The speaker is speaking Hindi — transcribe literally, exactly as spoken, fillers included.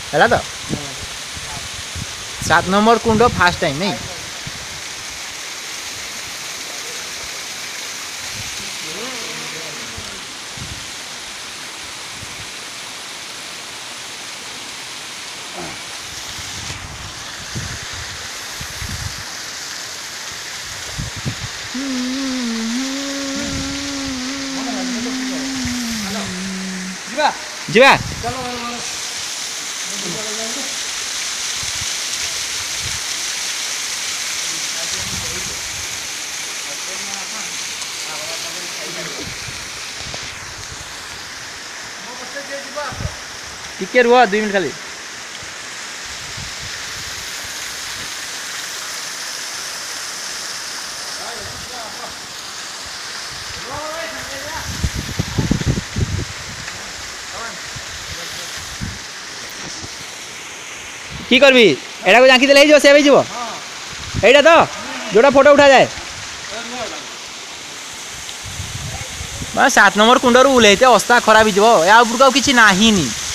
है तो सात नंबर कुंड फास्ट टाइम नहीं जीवा टिके रुआ दुई मिनट खाली की करबी एटा को जांकी देले हो सेव हो एटा तो जोड़ा फोटो उठा जाए सात नंबर कुंडर ओल्लैते अवस्था खराब हो या किसी ना।